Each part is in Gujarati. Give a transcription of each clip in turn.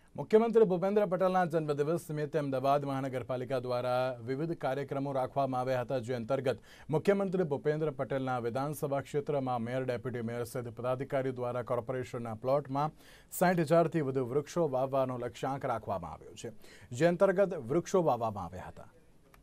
मुख्यमंत्री भूपेन्द्र पटेलના જન્મદિવસ નિમિત્તે અમદાવાદ મહાનગરપાલિકા દ્વારા વિવિધ કાર્યક્રમો રાખવામાં આવ્યા હતા, જે અંતર્ગત મુખ્યમંત્રી ભૂપેન્દ્ર પટેલના વિધાનસભા ક્ષેત્રમાં મેયર, ડેપ્યુટી મેયર સહિત પદાધિકારીઓ દ્વારા કોર્પોરેશનના પ્લોટમાં 60,000થી વધુ વૃક્ષો વાવવાનો લક્ષ્યાંક રાખવામાં આવ્યો છે, જે અંતર્ગત વૃક્ષો વાવવામાં આવ્યા હતા।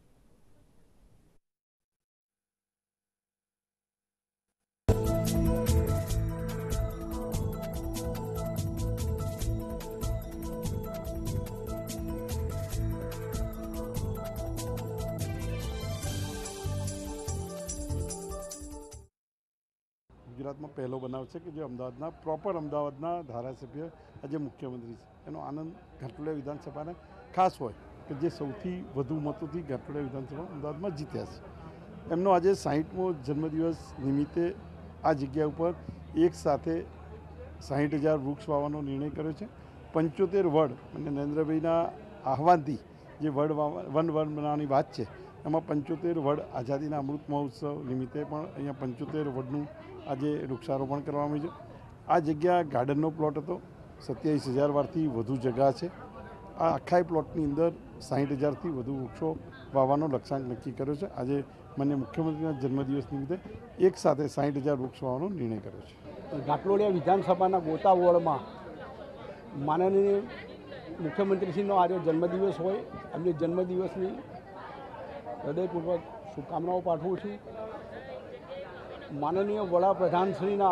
गुजरात में पहलो बनाव है कि जो अमदावादना प्रॉपर अमदावादना धारासभ्य आज मुख्यमंत्री है एनो आनंद घाटलोडिया विधानसभा ने खास होय कि जे सौथी वधु मतोथी घाटलोडिया विधानसभा अमदावाद में जीत्या छे। एमनो आज 60मो जन्मदिवस निमित्ते आ जग्या पर एक साथे 60,000 वृक्ष वावવાનો निर्णय कर्यो छे। 75 वड અને નરેન્દ્રભાઈના આહવાનથી જે વન બનાવવાની વાત છે એમાં 75 વડ આઝાદીના અમૃત મહોત્સવ નિમિત્તે પણ અહીંયા 75 વડનું આજે વૃક્ષારોપણ કરવામાં આવ્યું છે। આ જગ્યા ગાર્ડનનો પ્લોટ હતો, 27,000 વારથી વધુ જગ્યા છે। આ આખા પ્લોટની અંદર 60,000થી વધુ વૃક્ષો વાવવાનો લક્ષ્યાંક નક્કી કર્યો છે। આજે માનનીય મુખ્યમંત્રીના જન્મદિવસ નિમિત્તે એક સાથે 60,000 વૃક્ષ વાવવાનો નિર્ણય કર્યો છે। ઘાટલોડિયા વિધાનસભાના ગોતા વોર્ડમાં માનનીય મુખ્યમંત્રીશ્રીનો આજે જન્મદિવસ હોય, એમની જન્મદિવસની હૃદયપૂર્વક શુભકામનાઓ પાઠવું છું। માનનીય વડાપ્રધાનશ્રીના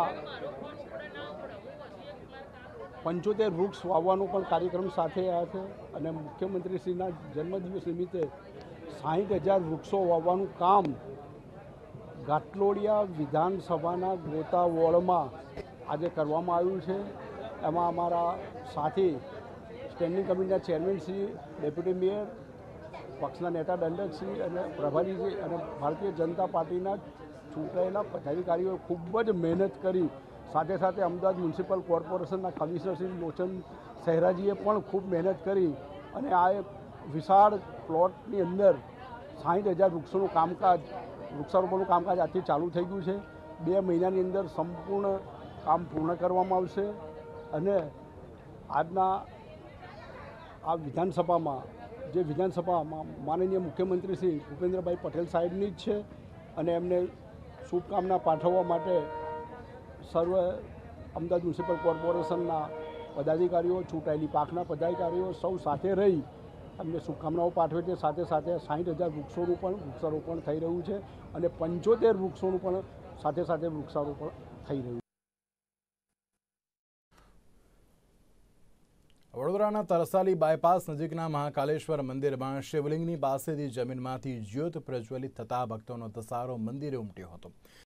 75 વૃક્ષ વાવવાનો પણ કાર્યક્રમ સાથે આવ્યા છે અને મુખ્યમંત્રીશ્રીના જન્મદિવસ નિમિત્તે 60,000 વૃક્ષો વાવવાનું કામ ઘાટલોડિયા વિધાનસભાના ગોતા વોર્ડમાં આજે કરવામાં આવ્યું છે। એમાં અમારા સાથી સ્ટેન્ડિંગ કમિટીના ચેરમેન શ્રી, ડેપ્યુટી મેયર, પક્ષના નેતા દંડકશ્રી અને પ્રભારીજી અને ભારતીય જનતા પાર્ટીના ચૂંટાયેલા પદાધિકારીઓએ ખૂબ જ મહેનત કરી, સાથે સાથે અમદાવાદ મ્યુનિસિપલ કોર્પોરેશનના કમિશનર શ્રી લોચન સહેરાજીએ પણ ખૂબ મહેનત કરી અને આ એક વિશાળ પ્લોટની અંદર 60,000 વૃક્ષોનું કામકાજ, વૃક્ષારોપણનું કામકાજ આજથી ચાલુ થઈ ગયું છે। 2 મહિનાની અંદર સંપૂર્ણ કામ પૂર્ણ કરવામાં આવશે અને આજના આ વિધાનસભામાં જે વિધાનસભામાં માનનીય મુખ્યમંત્રી શ્રી ભૂપેન્દ્રભાઈ પટેલ સાહેબની જ છે અને એમને શુભકામના પાઠવવા માટે સર્વ અમદાવાદ મ્યુનિસિપલ કોર્પોરેશનના પદાધિકારીઓ, ચૂંટાયેલી પાંખના પદાધિકારીઓ સૌ સાથે રહી એમને શુભકામનાઓ પાઠવે છે। સાથે સાથે 60,000 વૃક્ષોનું પણ વૃક્ષારોપણ થઈ રહ્યું છે અને 75 વૃક્ષોનું પણ સાથે સાથે વૃક્ષારોપણ થઈ રહ્યું છે। વડોદરાના તરસાલી બાયપાસ નજીકના મહાકાલેશ્વર મંદિરમાં શિવલિંગની પાસેથી જમીનમાંથી જ્યોત પ્રજ્વલિત થતા ભક્તોનો ધસારો મંદિરે ઉમટ્યો હતો।